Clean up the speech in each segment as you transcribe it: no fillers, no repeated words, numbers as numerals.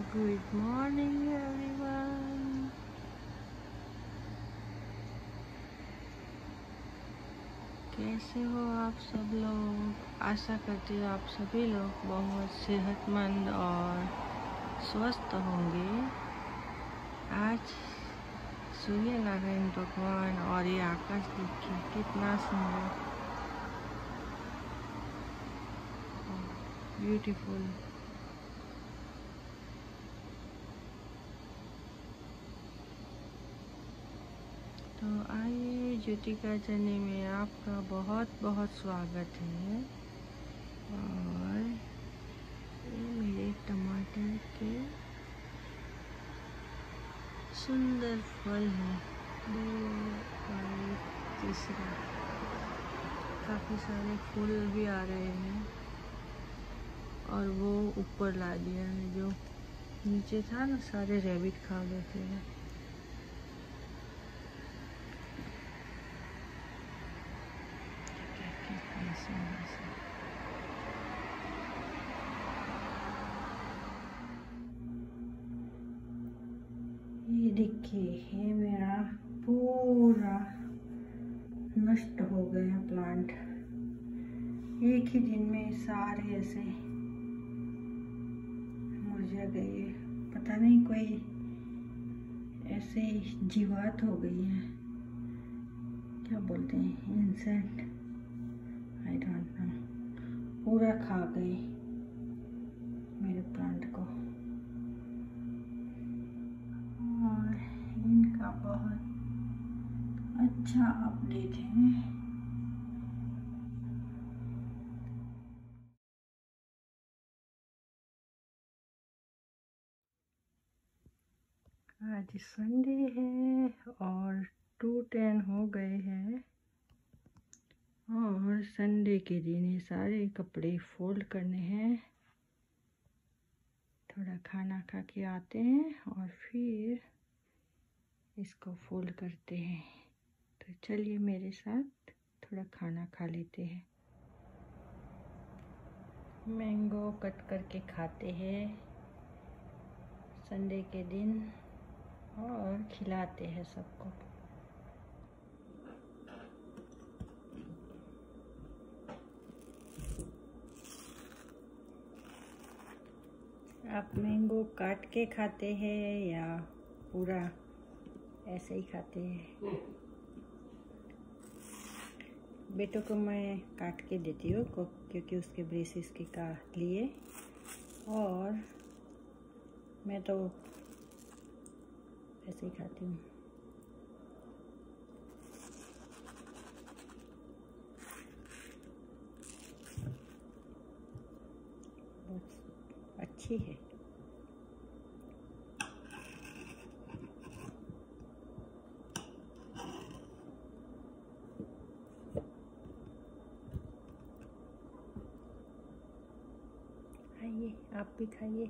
Good morning everyone. कैसे हो आप सब लोग? आशा करती हूँ आप सभी लोग बहुत सेहतमंद और स्वस्थ होंगे। आज सूर्य नारायण भगवान और ये आकाश देखिए कितना सुंदर, ब्यूटीफुल। तो आइए, ज्योतिका जर्नी में आपका बहुत बहुत स्वागत है। और ये मेरे टमाटर के सुंदर फल हैं, दो और एक तीसरा। काफ़ी सारे फूल भी आ रहे हैं और वो ऊपर ला दिया है। जो नीचे था ना, सारे रैबिट खा गए थे। ये देखिए, ये मेरा पूरा नष्ट हो गया प्लांट। एक ही दिन में सारे ऐसे मुरझा गए। पता नहीं, कोई ऐसे जीवात हो गई है, क्या बोलते हैं, इंसेक्ट, आई डोंट नो। पूरा खा गए मेरे प्लांट को। और इनका बहुत अच्छा अपडेट है। आज संडे है और 2:10 हो गए हैं। और संडे के दिन ये सारे कपड़े फोल्ड करने हैं। थोड़ा खाना खा के आते हैं और फिर इसको फोल्ड करते हैं। तो चलिए मेरे साथ थोड़ा खाना खा लेते हैं। मैंगो कट करके खाते हैं संडे के दिन और खिलाते हैं सबको। आप मैंगो काट के खाते हैं या पूरा ऐसे ही खाते हैं? बेटों को मैं काट के देती हूँ क्योंकि उसके ब्रेसेस के का लिए, और मैं तो ऐसे ही खाती हूँ। बहुत अच्छी है। खाइए, आप भी खाइए।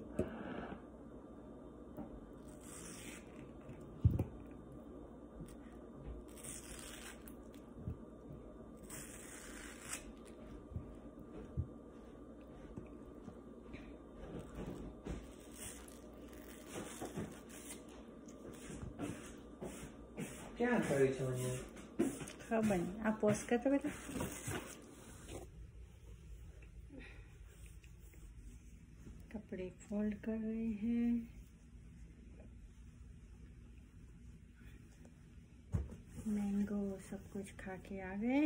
क्या करी सोनिया? खबर नहीं, आप पोस्ट करते बेटा। कपड़े फोल्ड कर रहे हैं। मैंगो सब कुछ खा के आ गए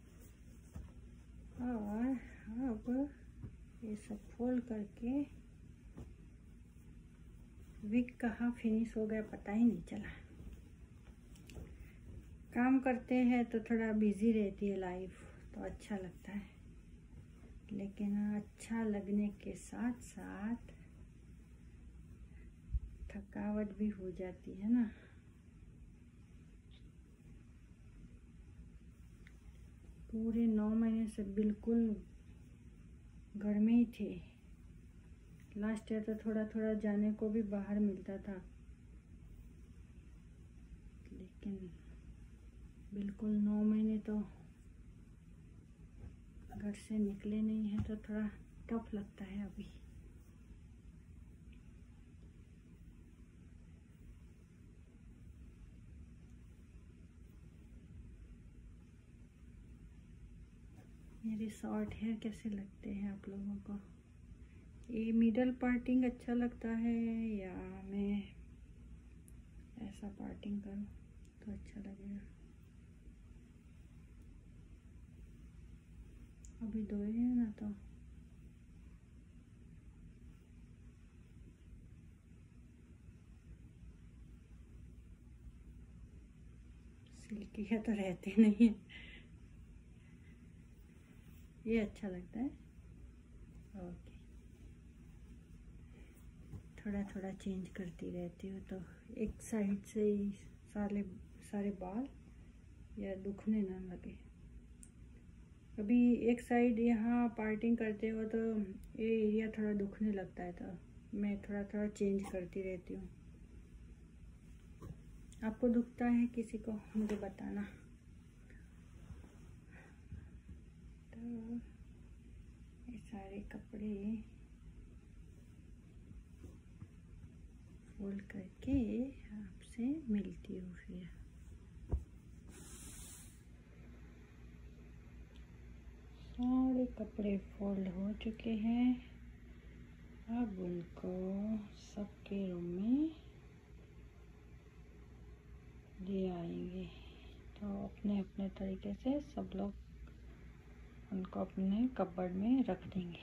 और अब ये सब फोल्ड करके वीक कहाँ फिनिश हो गया पता ही नहीं चला। काम करते हैं तो थोड़ा बिजी रहती है लाइफ, तो अच्छा लगता है, लेकिन अच्छा लगने के साथ साथ थकावट भी हो जाती है ना। पूरे 9 महीने से बिल्कुल घर में ही थे। लास्ट ईयर तो थोड़ा थोड़ा जाने को भी बाहर मिलता था, लेकिन बिल्कुल 9 महीने तो घर से निकले नहीं हैं, तो थोड़ा टफ लगता है अभी। मेरे शॉर्ट हेयर कैसे लगते हैं आप लोगों को? ये मिडल पार्टिंग अच्छा लगता है या मैं ऐसा पार्टिंग करूँ तो अच्छा लगेगा? अभी दो ही है ना, तो सिल्की का तो रहते नहीं है। ये अच्छा लगता है। ओके, थोड़ा थोड़ा चेंज करती रहती हूँ तो एक साइड से ही सारे बाल या दुखने ना लगे। कभी एक साइड यहाँ पार्टिंग करते हो तो ये एरिया थोड़ा दुखने लगता है, तो मैं थोड़ा थोड़ा चेंज करती रहती हूँ। आपको दुखता है किसी को मुझे बताना। तो ये सारे कपड़े फोल्ड करके आपसे मिलती हूँ फिर। सारे कपड़े फोल्ड हो चुके हैं, अब उनको सबके रूम में ले आएंगे। तो अपने अपने तरीके से सब लोग उनको अपने कपबोर्ड में रख देंगे।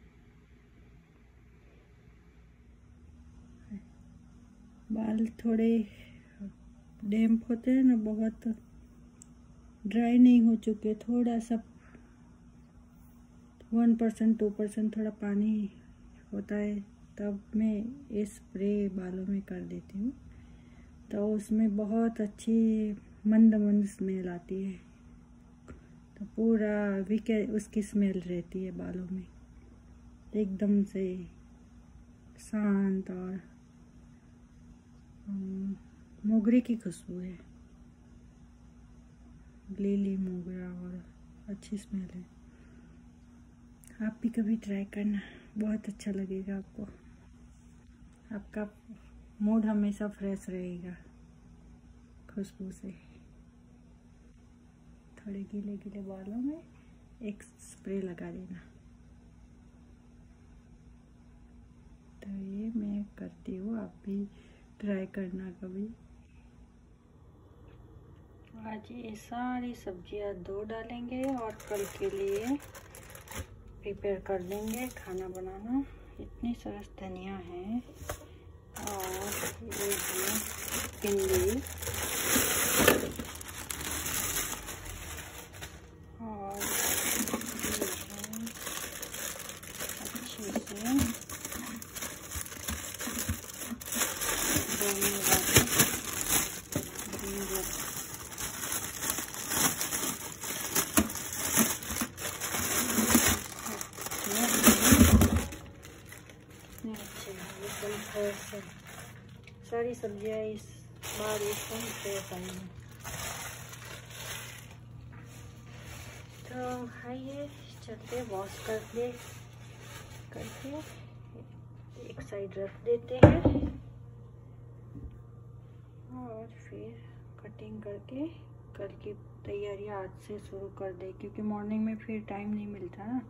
बाल थोड़े डैम्प होते हैं ना, बहुत ड्राई नहीं हो चुके, थोड़ा सा 1% 2% थोड़ा पानी होता है, तब मैं ये स्प्रे बालों में कर देती हूँ। तो उसमें बहुत अच्छी मंद मंद स्मेल आती है, तो पूरा वीक उसकी स्मेल रहती है बालों में, एकदम से शांत और मोगरे की खुशबू है, लिली मोगरा, और अच्छी स्मेल है। आप भी कभी ट्राई करना, बहुत अच्छा लगेगा आपको। आपका मूड हमेशा फ्रेश रहेगा खुशबू से। थोड़े गीले गीले बालों में एक स्प्रे लगा देना। तो ये मैं करती हूँ, आप भी ट्राई करना कभी। आज ये सारी सब्जियाँ धो डालेंगे और कल के लिए प्रिपेयर कर देंगे खाना बनाना। इतनी सरस धनिया है, और ये है भिंडी, और अच्छे से सारी सब्जियाँ इस बार एकदम फ्रेश आई हैं। तो आइए चलते वॉश करके एक साइड रख देते हैं, और फिर कटिंग करके कल की तैयारी आज से शुरू कर दे, क्योंकि मॉर्निंग में फिर टाइम नहीं मिलता ना।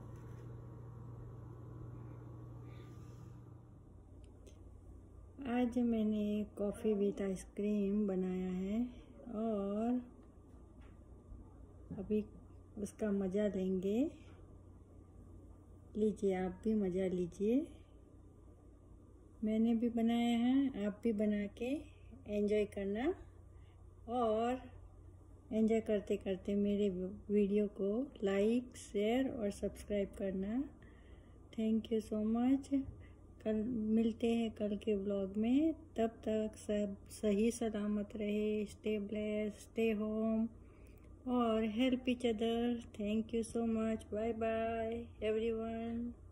आज मैंने कॉफ़ी विथ आइसक्रीम बनाया है, और अभी उसका मज़ा लेंगे। लीजिए, आप भी मज़ा लीजिए। मैंने भी बनाया है, आप भी बना के एंजॉय करना, और एंजॉय करते करते मेरे वीडियो को लाइक, शेयर और सब्सक्राइब करना। Thank you so much. कल मिलते हैं कल के व्लॉग में, तब तक सब सही सलामत रहे। स्टे ब्लेस्ड, स्टे होम और help each other. Thank you so much. Bye bye everyone.